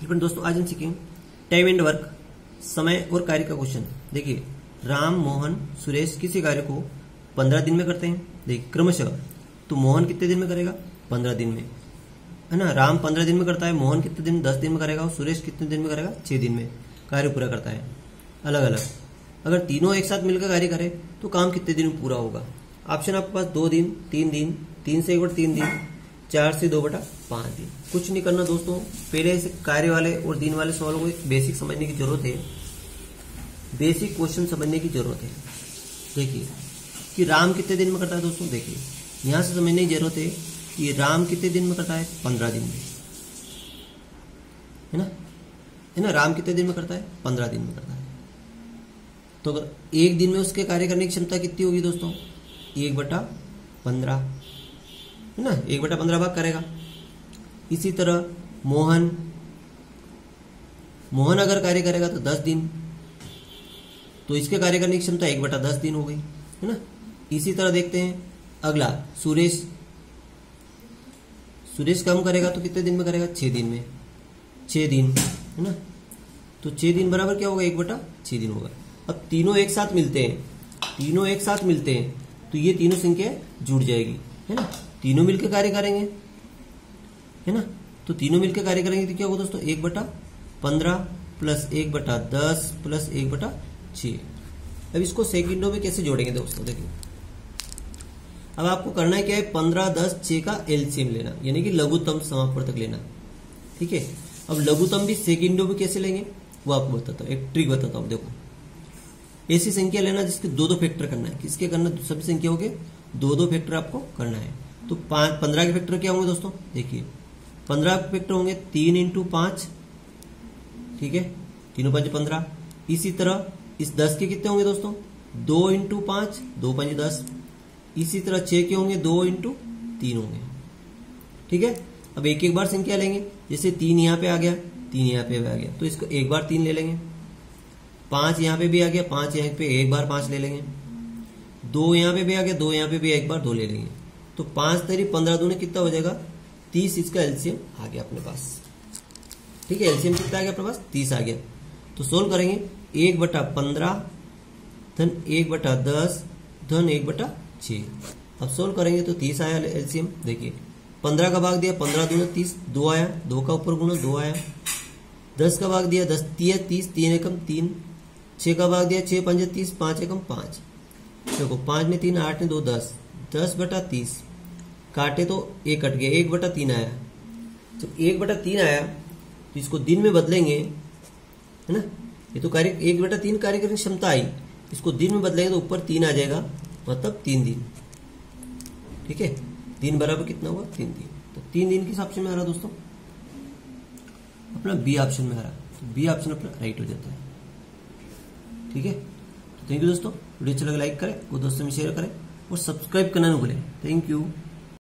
फिर दोस्तों आज हम सीखेंगे टाइम एंड वर्क, समय और कार्य का क्वेश्चन। देखिए राम, मोहन, सुरेश किसी कार्य को 15 दिन में करते हैं। देखिए क्रमशः तो मोहन कितने दिन में करेगा? 15 दिन में, है ना। राम 15 दिन में करता है, मोहन कितने दिन? 10 दिन में करेगा, और सुरेश कितने दिन में करेगा? 6 दिन में कार्य पूरा करता है अलग अलग। अगर तीनों एक साथ मिलकर कार्य करें तो काम कितने दिन में पूरा होगा? ऑप्शन आपके पास 2 दिन, 3 दिन, 3 से 1/3 दिन, 4 से 2/5 दिन। कुछ नहीं करना दोस्तों, पहले से कार्य वाले और दिन वाले सवालों को एक बेसिक समझने की जरूरत है, बेसिक क्वेश्चन समझने की जरूरत है। देखिए कि राम कितने दिन में करता है दोस्तों, देखिए यहां से समझने की जरूरत है कि राम कितने दिन में करता है? 15 दिन में, है ना। राम कितने दिन में करता है? 15 दिन में करता है। तो अगर एक दिन में उसके कार्य करने की क्षमता कितनी होगी दोस्तों? 1/15, है ना, 1/15 भाग करेगा। इसी तरह मोहन अगर कार्य करेगा तो 10 दिन, तो इसके कार्य करने की क्षमता 1/10 दिन हो गई, है ना। इसी तरह देखते हैं अगला सुरेश काम करेगा तो कितने दिन में करेगा? 6 दिन में, 6 दिन, है ना। तो 6 दिन बराबर क्या होगा? 1/6 दिन होगा। अब तीनों एक साथ मिलते हैं, तो ये तीनों संख्या जुड़ जाएगी, है ना। तीनों मिलकर कार्य करेंगे, है ना। तो तीनों मिलकर कार्य करेंगे तो क्या होगा दोस्तों? 1/15 प्लस 1/10 प्लस 1/6। अब इसको सेकंडों में कैसे जोड़ेंगे दोस्तों? देखिए अब आपको करना है क्या है? 15, 10, 6 का एलसीएम लेना, यानी कि लघुत्तम समापवर्तक लेना, ठीक है। अब लघुत्तम भी सेकंडों में कैसे लेंगे वो आपको बताता हूँ, एक ट्रिक बताता हूँ। देखो ऐसी संख्या लेना जिसके 2-2 फैक्टर करना है। किसके करना? सभी संख्याओं के 2-2 फैक्टर आपको करना है। तो 15 के फैक्टर क्या होंगे दोस्तों? देखिए 15 के फैक्टर होंगे 3 × 5, ठीक है, 3 × 5 15। इसी तरह इस 10 के कितने होंगे दोस्तों? 2 × 5, 2 × 5 10। इसी तरह 6 के होंगे 2 × 3 होंगे, ठीक है। अब एक एक बार संख्या लेंगे, जैसे 3 यहाँ पे आ गया, 3 यहाँ पे आ गया, तो इसको एक बार 3 ले लेंगे। 5 यहाँ पे भी आ गया, 5 यहाँ पे एक बार 5 ले लेंगे। 2 यहाँ पे भी आ गया, 2 यहाँ पे भी एक बार 2 ले लेंगे। तो 5 तेरी 15 दूने कितना हो जाएगा? 30। इसका एलसीएम आ गया अपने पास, ठीक है। एलसीएम कितना आ गया अपने पास? 30 आ गया। तो सोल्व करेंगे 1/15 धन 1/10 धन 1/6। अब सोल्व करेंगे तो 30 आया एलसीएम। देखिए 15 का भाग दिया, 15 दूने 30, 2 आया, 2 का ऊपर गुणा 2 आया। 10 का भाग दिया, 10 3 30, 3 एकम 3। 6 का भाग दिया, 6 5 30, 5 एकम 5। देखो 5 ने 3, 8 ने 2 10, 10/30 काटे तो 1 कट गया, 1/3 आया। जब 1/3 आया तो इसको दिन में बदलेंगे, है ना। ये तो कार्य 1/3 कार्य करने की क्षमता आई, इसको दिन में बदलेंगे तो ऊपर 3 आ जाएगा, मतलब 3 दिन, ठीक है। दिन बराबर कितना हुआ? 3 दिन। तो 3 दिन किस ऑप्शन में आ रहा दोस्तों? अपना बी ऑप्शन में आ रहा। तो बी ऑप्शन अपना राइट हो जाता है, ठीक है। तो थैंक यू दोस्तों, वीडियो अच्छा लगा लाइक करें और दोस्तों में शेयर करें और सब्सक्राइब करना न भूलें। Thank you.